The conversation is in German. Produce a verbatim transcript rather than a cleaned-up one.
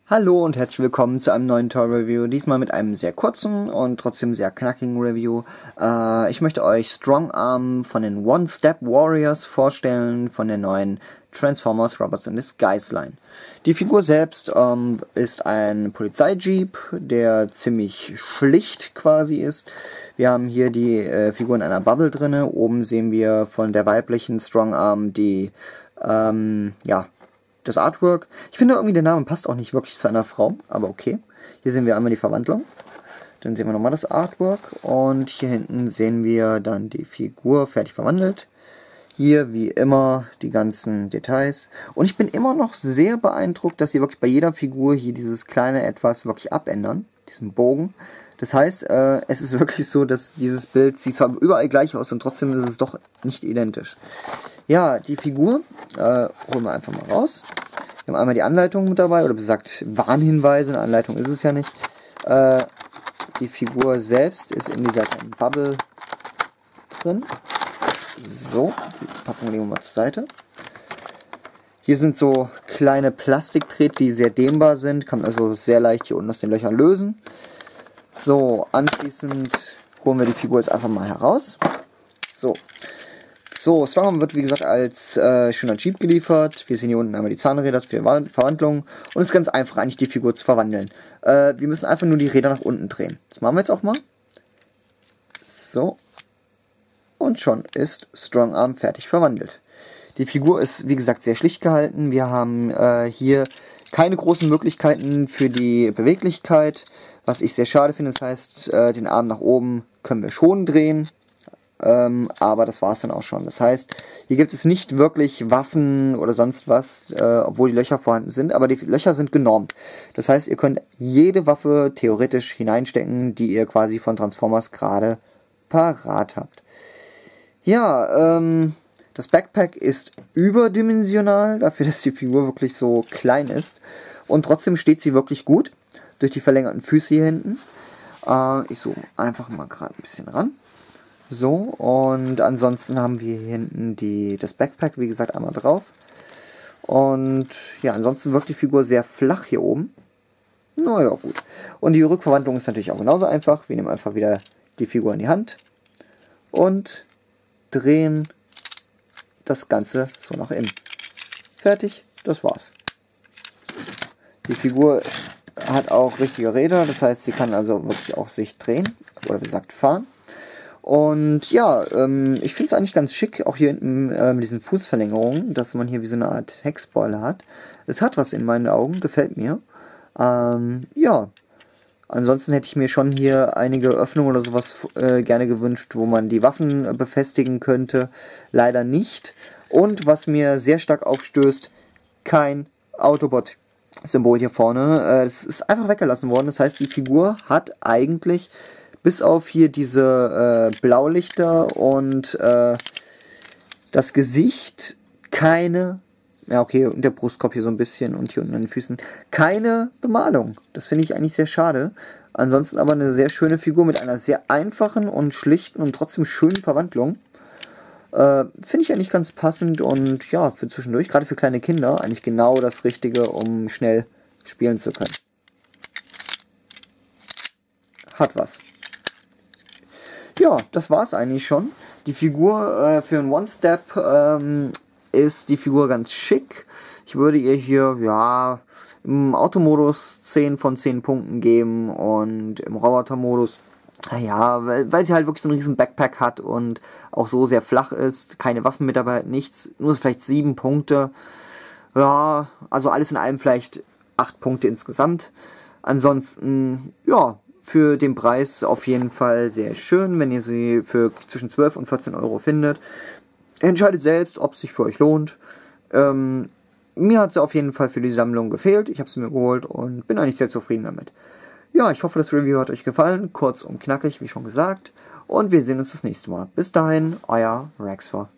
Hallo und herzlich willkommen zu einem neuen Toy Review, diesmal mit einem sehr kurzen und trotzdem sehr knackigen Review. Äh, ich möchte euch Strong Arm von den One Step Warriors vorstellen, von der neuen Transformers Robots in Disguise Line. Die Figur selbst ähm, ist ein Polizeijeep, der ziemlich schlicht quasi ist. Wir haben hier die äh, Figur in einer Bubble drinne. Oben sehen wir von der weiblichen Strong Arm die, ähm, ja, das Artwork. Ich finde irgendwie, der Name passt auch nicht wirklich zu einer Frau, aber okay. Hier sehen wir einmal die Verwandlung. Dann sehen wir nochmal das Artwork. Und hier hinten sehen wir dann die Figur fertig verwandelt. Hier wie immer die ganzen Details. Und ich bin immer noch sehr beeindruckt, dass sie wirklich bei jeder Figur hier dieses kleine Etwas wirklich abändern. Diesen Bogen. Das heißt, äh, es ist wirklich so, dass dieses Bild sieht zwar überall gleich aus und trotzdem ist es doch nicht identisch. Ja, die Figur äh, holen wir einfach mal raus. Wir haben einmal die Anleitung mit dabei, oder besagt Warnhinweise, eine Anleitung ist es ja nicht. Äh, die Figur selbst ist in dieser kleinen Bubble drin. So, die Packung legen wir mal zur Seite. Hier sind so kleine Plastikdrähte, die sehr dehnbar sind. Kann man also sehr leicht hier unten aus den Löchern lösen. So, anschließend holen wir die Figur jetzt einfach mal heraus. So. So, Strong Arm wird wie gesagt als äh, schöner Jeep geliefert. Wir sehen hier unten einmal die Zahnräder für die Verwandlung. Und es ist ganz einfach eigentlich die Figur zu verwandeln. Äh, wir müssen einfach nur die Räder nach unten drehen. Das machen wir jetzt auch mal. So. Und schon ist Strong Arm fertig verwandelt. Die Figur ist wie gesagt sehr schlicht gehalten. Wir haben äh, hier keine großen Möglichkeiten für die Beweglichkeit. Was ich sehr schade finde. Das heißt, äh, den Arm nach oben können wir schon drehen. Ähm, aber das war es dann auch schon. Das heißt, hier gibt es nicht wirklich Waffen oder sonst was, äh, obwohl die Löcher vorhanden sind, aber die Löcher sind genormt. Das heißt, ihr könnt jede Waffe theoretisch hineinstecken, die ihr quasi von Transformers gerade parat habt. Ja, ähm, das Backpack ist überdimensional, dafür, dass die Figur wirklich so klein ist. Und trotzdem steht sie wirklich gut, durch die verlängerten Füße hier hinten. Äh, ich zoome einfach mal gerade ein bisschen ran. So, und ansonsten haben wir hier hinten die, das Backpack, wie gesagt, einmal drauf. Und ja, ansonsten wirkt die Figur sehr flach hier oben. Naja, gut. Und die Rückverwandlung ist natürlich auch genauso einfach. Wir nehmen einfach wieder die Figur in die Hand und drehen das Ganze so nach innen. Fertig, das war's. Die Figur hat auch richtige Räder, das heißt, sie kann also wirklich auch sich drehen oder wie gesagt fahren. Und ja, ähm, ich finde es eigentlich ganz schick, auch hier hinten äh, mit diesen Fußverlängerungen, dass man hier wie so eine Art Heckspoiler hat. Es hat was in meinen Augen, gefällt mir. Ähm, ja, ansonsten hätte ich mir schon hier einige Öffnungen oder sowas äh, gerne gewünscht, wo man die Waffen äh, befestigen könnte. Leider nicht. Und was mir sehr stark aufstößt, kein Autobot-Symbol hier vorne. Äh, es ist einfach weggelassen worden, das heißt, die Figur hat eigentlich bis auf hier diese äh, Blaulichter und äh, das Gesicht keine, ja okay, und der Brustkorb hier so ein bisschen und hier unten an den Füßen, keine Bemalung. Das finde ich eigentlich sehr schade. Ansonsten aber eine sehr schöne Figur mit einer sehr einfachen und schlichten und trotzdem schönen Verwandlung. Äh, finde ich eigentlich ganz passend und ja, für zwischendurch, gerade für kleine Kinder, eigentlich genau das Richtige, um schnell spielen zu können. Hat was. Ja, das war's eigentlich schon. Die Figur äh, für einen One-Step ähm, ist die Figur ganz schick. Ich würde ihr hier, ja, im Automodus zehn von zehn Punkten geben und im Robotermodus, naja, weil, weil sie halt wirklich so einen riesen Backpack hat und auch so sehr flach ist. Keine Waffen mit dabei, nichts, nur vielleicht sieben Punkte. Ja, also alles in allem vielleicht acht Punkte insgesamt. Ansonsten, ja, für den Preis auf jeden Fall sehr schön, wenn ihr sie für zwischen zwölf und vierzehn Euro findet. Entscheidet selbst, ob es sich für euch lohnt. Ähm, mir hat sie auf jeden Fall für die Sammlung gefehlt. Ich habe sie mir geholt und bin eigentlich sehr zufrieden damit. Ja, ich hoffe, das Review hat euch gefallen. Kurz und knackig, wie schon gesagt. Und wir sehen uns das nächste Mal. Bis dahin, euer Rexfor.